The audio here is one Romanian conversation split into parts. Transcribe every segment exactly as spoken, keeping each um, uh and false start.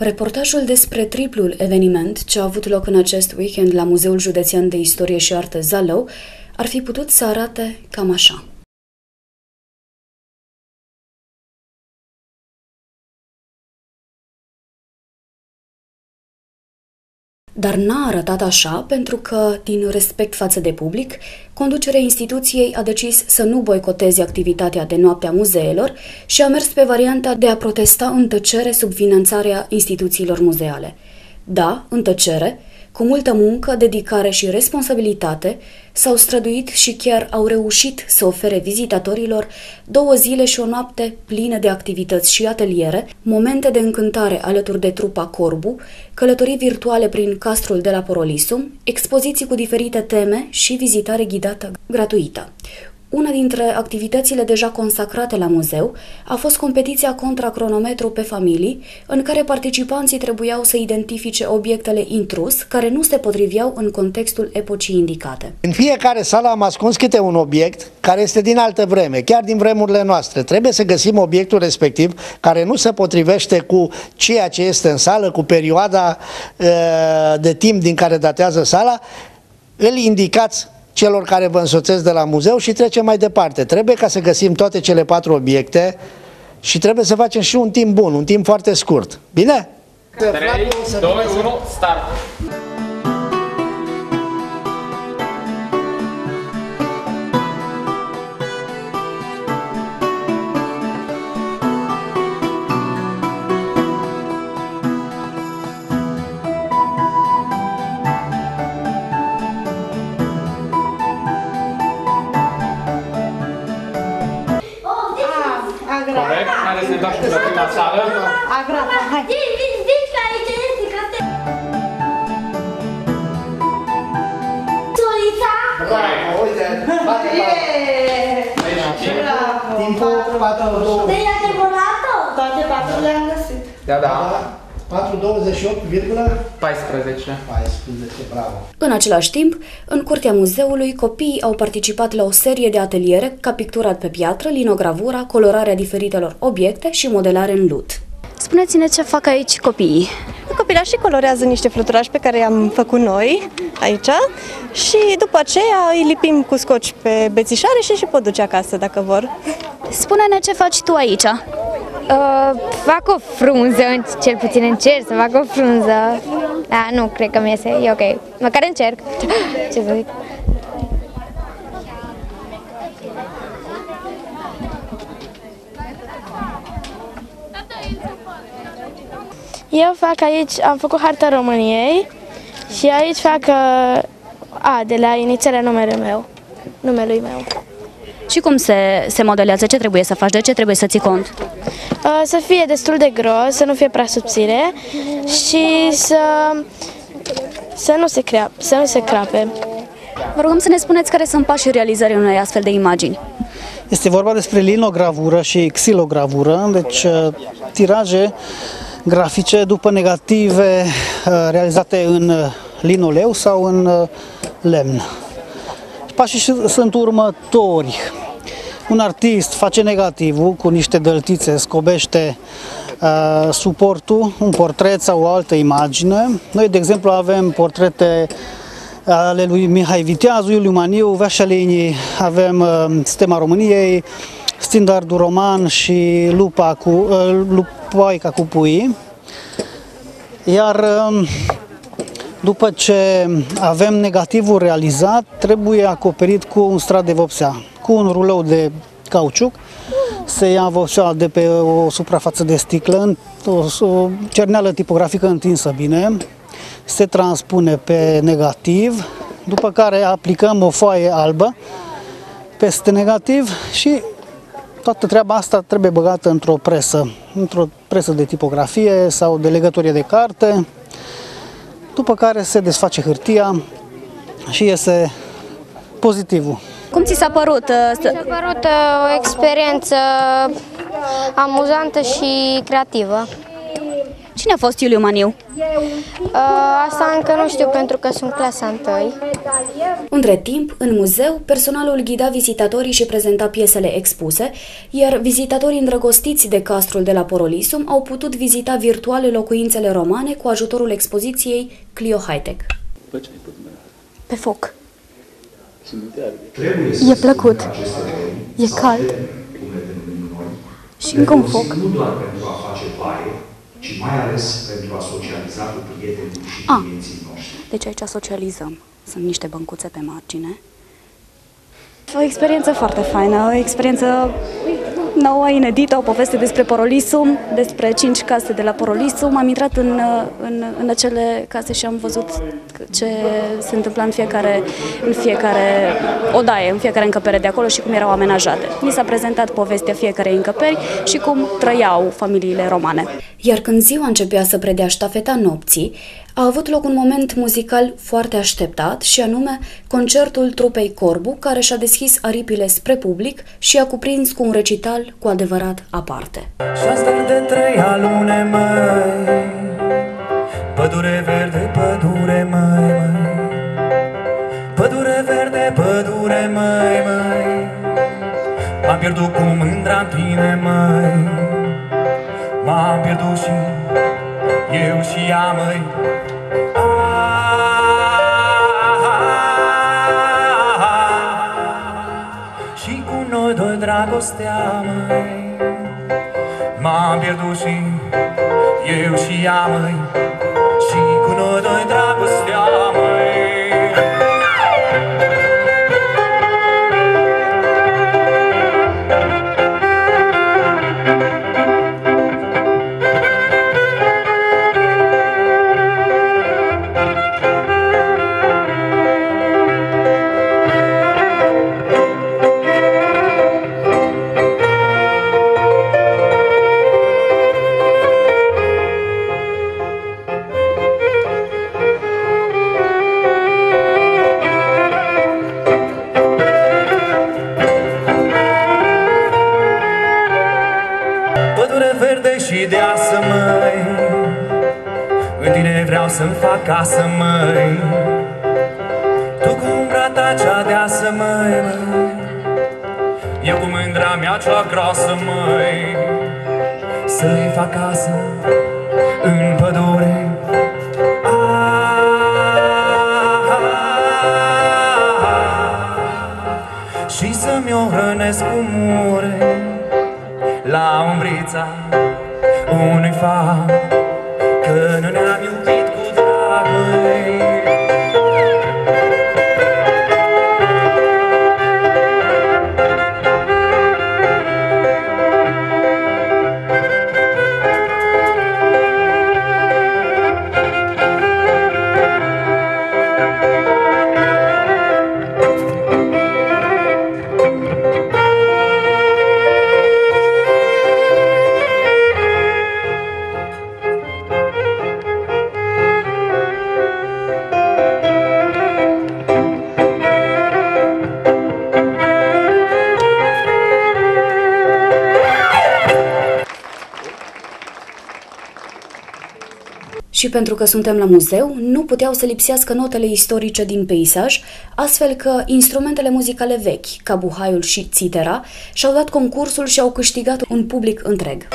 Reportajul despre triplul eveniment ce a avut loc în acest weekend la Muzeul Județean de Istorie și Artă Zalău ar fi putut să arate cam așa. Dar n-a arătat așa pentru că, din respect față de public, conducerea instituției a decis să nu boicoteze activitatea de noapte a muzeelor și a mers pe varianta de a protesta în tăcere sub finanțarea instituțiilor muzeale. Da, în tăcere, cu multă muncă, dedicare și responsabilitate, s-au străduit și chiar au reușit să ofere vizitatorilor două zile și o noapte pline de activități și ateliere, momente de încântare alături de trupa Corbu, călătorii virtuale prin castrul de la Porolisum, expoziții cu diferite teme și vizitare ghidată gratuită. Una dintre activitățile deja consacrate la muzeu a fost competiția contra cronometru pe familii, în care participanții trebuiau să identifice obiectele intrus care nu se potriveau în contextul epocii indicate. În fiecare sală am ascuns câte un obiect care este din altă vreme, chiar din vremurile noastre. Trebuie să găsim obiectul respectiv care nu se potrivește cu ceea ce este în sală, cu perioada uh, de timp din care datează sala, îl indicați celor care vă însoțesc de la muzeu și trecem mai departe. Trebuie ca să găsim toate cele patru obiecte și trebuie să facem și un timp bun, un timp foarte scurt. Bine? trei, doi, unu, start! Corect, haideți să ne dați la prima sală. Agrata, hai! Zici că aici este, că te... Solița! Bravo, uite! Timpul patru două. Deci a devorat-o? Toate patru le-am găsit. Da, da. patru douăzeci și opt, paisprezece. paisprezece, bravo. În același timp, în curtea muzeului, copiii au participat la o serie de ateliere ca picturat pe piatră, linogravura, colorarea diferitelor obiecte și modelare în lut. Spuneți-ne ce fac aici copiii. Copilașii colorează niște fluturași pe care i-am făcut noi aici și după aceea îi lipim cu scoci pe bețișoare și și pot duce acasă dacă vor. Spune-ne ce faci tu aici. Uh, fac o frunză, cel puțin încerc să fac o frunză. Da, nu cred că mi iese, e ok. Măcar încerc. Ce să zic? Eu fac aici, am făcut harta României și aici fac A, de la inițiarea numele meu, numelui meu. Și cum se, se modelează? Ce trebuie să faci? De ce trebuie să ții cont? Să fie destul de gros, să nu fie prea subțire și să, să, nu, se crea, să nu se crape. Vă rugăm să ne spuneți care sunt pașii realizării unei astfel de imagini. Este vorba despre linogravură și xilogravură, deci tiraje grafice după negative realizate în linoleu sau în lemn. Pașii sunt următori. Un artist face negativul cu niște dăltițe, scobește uh, suportul, un portret sau o altă imagine. Noi, de exemplu, avem portrete ale lui Mihai Viteazu, Iuliu Maniu, Veașalini, avem uh, Stema României, Standardul Roman și Lupa cu, uh, Lupoaica cu puii. Iar uh, după ce avem negativul realizat, trebuie acoperit cu un strat de vopsea, cu un rulou de cauciuc. Se ia vopseaua de pe o suprafață de sticlă, o, o cerneală tipografică întinsă bine, se transpune pe negativ, după care aplicăm o foaie albă peste negativ și toată treaba asta trebuie băgată într-o presă, într-o presă de tipografie sau de legătorie de carte, după care se desface hârtia și iese pozitivul. Cum ți s-a părut? Mi s-a părut o experiență amuzantă și creativă. Cine a fost Iuliu Maniu? Uh, asta încă nu știu pentru că sunt clasa întâi. Între timp, în muzeu, personalul ghida vizitatorii și prezenta piesele expuse, iar vizitatorii îndrăgostiți de castrul de la Porolisum au putut vizita virtual locuințele romane cu ajutorul expoziției Clio Hightech. Pe foc. E plăcut. E cald. Și încă un foc. Nu doar pentru a face baie, ci mai ales pentru a socializa cu prietenii și ah, clienții noștri. Deci aici socializăm. Sunt niște băncuțe pe margine. O experiență foarte faină, o experiență nouă, inedită, o poveste despre Porolisum, despre cinci case de la Porolisum. Am intrat în, în, în acele case și am văzut ce se întâmpla în fiecare, în fiecare odaie, în fiecare încăpere de acolo și cum erau amenajate. Mi s-a prezentat povestea fiecarei încăperi și cum trăiau familiile romane. Iar când ziua începea să predea ștafeta nopții, a avut loc un moment muzical foarte așteptat și anume concertul trupei Corbu, care și-a deschis aripile spre public și a cuprins cu un recital cu adevărat aparte. Și-ați de trei alune, măi, pădure verde, pădure, măi, măi, pădure verde, pădure, măi, măi, m-am pierdut cu mândra în tine, măi, m-am pierdut și eu și ea, măi. Și cu noi doi dragostea, măi, m-am pierdut și eu și ea, măi, și cu noi doi dragostea, măi. Și deasă, măi, în tine vreau să-mi fac casă, măi, tu cu umbra ta cea deasă, măi, măi, eu cu mândra mea cea grasă, măi, să-i fac casă în pădure. Și să-mi o hrănesc cu mure la umbrița unui fam, că nu ne-am iubit cu drag, măi. Și pentru că suntem la muzeu, nu puteau să lipsească notele istorice din peisaj, astfel că instrumentele muzicale vechi, ca buhaiul și țitera, și-au dat concursul și au câștigat un public întreg.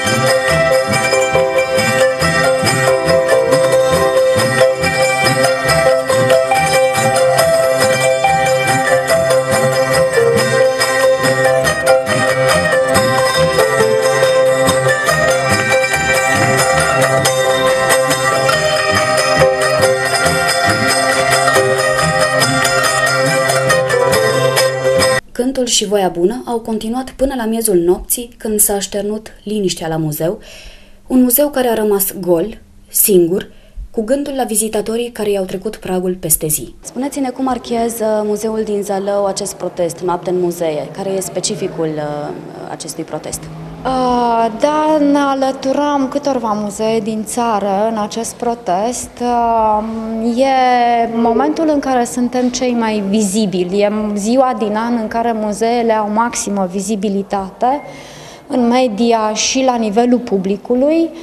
Cântul și voia bună au continuat până la miezul nopții, când s-a așternut liniștea la muzeu, un muzeu care a rămas gol, singur, cu gândul la vizitatorii care i-au trecut pragul peste zi. Spuneți-ne cum marchează muzeul din Zalău acest protest, Noapte în muzee, care e specificul uh, acestui protest? Uh, da, ne alăturăm câtorva muzee din țară în acest protest. Uh, e momentul în care suntem cei mai vizibili, e ziua din an în care muzeele au maximă vizibilitate în media și la nivelul publicului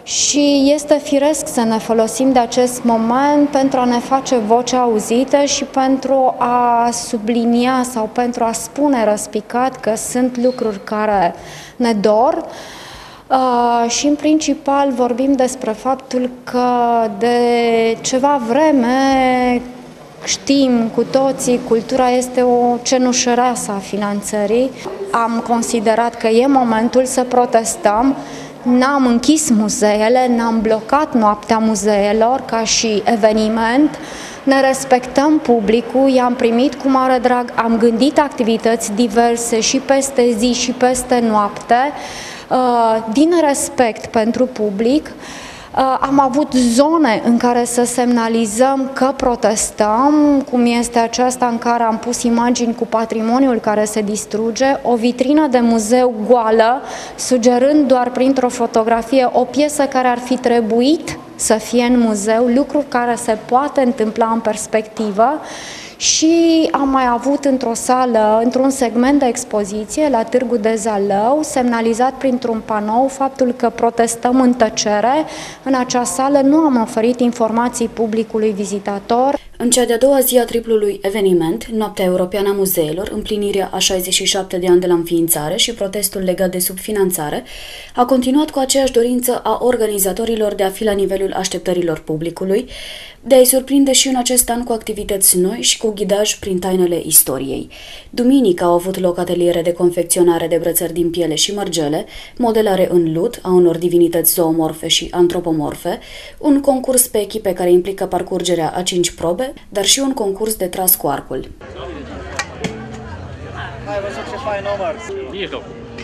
și este firesc să ne folosim de acest moment pentru a ne face vocea auzită și pentru a sublinia sau pentru a spune răspicat că sunt lucruri care ne dor. Uh, și în principal vorbim despre faptul că de ceva vreme știm cu toții, cultura este o cenușăreasă a finanțării. Am considerat că e momentul să protestăm. N-am închis muzeele, n-am blocat noaptea muzeelor ca și eveniment. Ne respectăm publicul, i-am primit cu mare drag, am gândit activități diverse și peste zi și peste noapte, din respect pentru public. Am avut zone în care să semnalizăm că protestăm, cum este aceasta în care am pus imagini cu patrimoniul care se distruge, o vitrină de muzeu goală, sugerând doar printr-o fotografie o piesă care ar fi trebuit să fie în muzeu, lucru care se poate întâmpla în perspectivă. Și am mai avut într-o sală, într-un segment de expoziție, la Târgu de Zalău, semnalizat printr-un panou faptul că protestăm în tăcere. În acea sală nu am oferit informații publicului vizitator. În cea de-a doua zi a triplului eveniment, Noaptea Europeană a Muzeelor, împlinirea a șaizeci și șapte de ani de la înființare și protestul legat de subfinanțare, a continuat cu aceeași dorință a organizatorilor de a fi la nivelul așteptărilor publicului, de a-i surprinde și în acest an cu activități noi și cu ghidaj prin tainele istoriei. Duminică au avut loc ateliere de confecționare de brățări din piele și mărgele, modelare în lut a unor divinități zoomorfe și antropomorfe, un concurs pe echipe care implică parcurgerea a cinci probe, dar și un concurs de tras cu arcul. Hai văzut ce fain număr!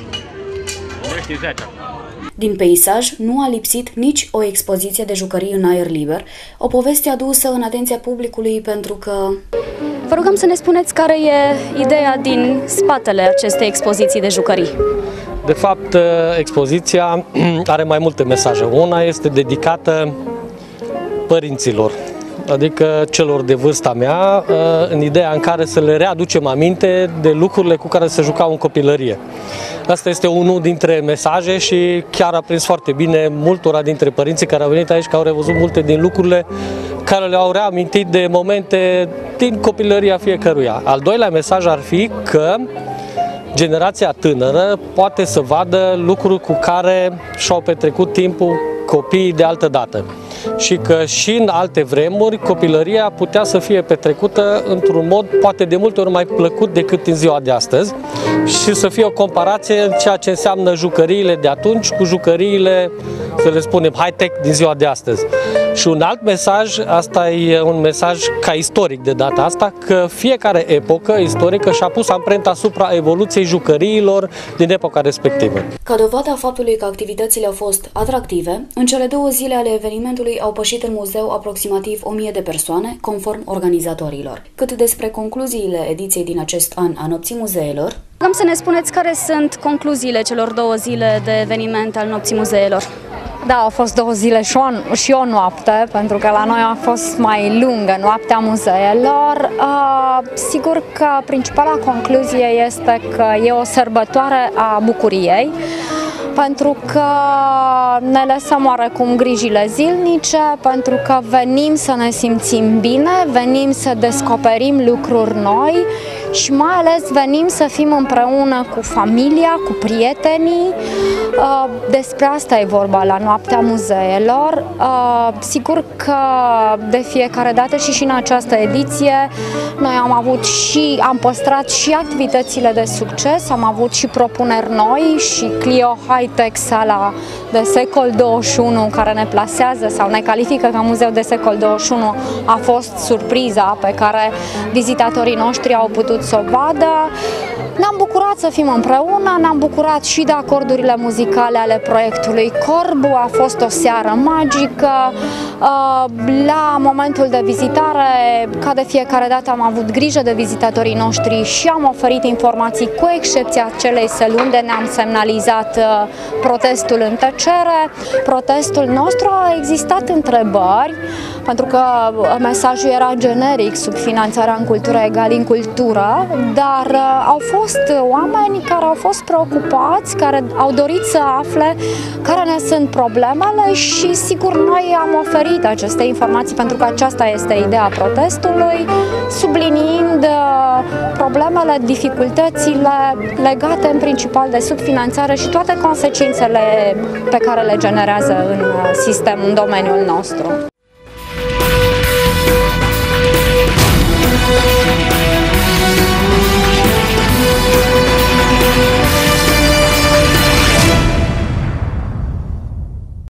Din peisaj nu a lipsit nici o expoziție de jucării în aer liber, o poveste adusă în atenția publicului pentru că... Vă rugăm să ne spuneți care e ideea din spatele acestei expoziții de jucării. De fapt, expoziția are mai multe mesaje. Una este dedicată părinților, adică celor de vârsta mea, în ideea în care să le readucem aminte de lucrurile cu care se jucau în copilărie. Asta este unul dintre mesaje și chiar a prins foarte bine multora dintre părinții care au venit aici, că au revăzut multe din lucrurile care le-au reamintit de momente din copilăria fiecăruia. Al doilea mesaj ar fi că generația tânără poate să vadă lucruri cu care și-au petrecut timpul copiii de altă dată. Și că și în alte vremuri copilăria putea să fie petrecută într-un mod poate de multe ori mai plăcut decât în ziua de astăzi și să fie o comparație în ceea ce înseamnă jucăriile de atunci cu jucăriile, să le spunem, high-tech din ziua de astăzi. Și un alt mesaj, asta e un mesaj ca istoric de data asta, că fiecare epocă istorică și-a pus amprenta asupra evoluției jucăriilor din epoca respectivă. Ca dovadă a faptului că activitățile au fost atractive, în cele două zile ale evenimentului au pășit în muzeu aproximativ o mie de persoane, conform organizatorilor. Cât despre concluziile ediției din acest an a Nopții Muzeelor, Am să ne spuneți care sunt concluziile celor două zile de eveniment al Nopții Muzeelor. Da, au fost două zile și o, și o noapte, pentru că la noi a fost mai lungă Noaptea Muzeelor. Uh, sigur că principala concluzie este că e o sărbătoare a bucuriei, pentru că ne lăsăm oarecum grijile zilnice, pentru că venim să ne simțim bine, venim să descoperim lucruri noi și mai ales venim să fim împreună cu familia, cu prietenii. Despre asta e vorba la Noaptea Muzeelor. Sigur că de fiecare dată și și în această ediție noi am avut și, am păstrat și activitățile de succes, am avut și propuneri noi și Clio High-Tech, sala de secol douăzeci și unu, care ne plasează sau ne califică ca muzeu de secol douăzeci și unu, a fost surpriza pe care vizitatorii noștri au putut să o vadă. Ne-am bucurat să fim împreună, ne-am bucurat și de acordurile muzicale ale proiectului Corbu, a fost o seară magică. La momentul de vizitare, ca de fiecare dată, am avut grijă de vizitatorii noștri și am oferit informații, cu excepția acelei săli unde ne-am semnalizat protestul în tăcere. Protestul nostru a existat întrebări, pentru că mesajul era generic, subfinanțarea în cultură egal în cultură, dar au fost fost oameni care au fost preocupați, care au dorit să afle care ne sunt problemele și sigur noi am oferit aceste informații pentru că aceasta este ideea protestului, subliniind problemele, dificultățile legate în principal de subfinanțare și toate consecințele pe care le generează în sistem, în domeniul nostru.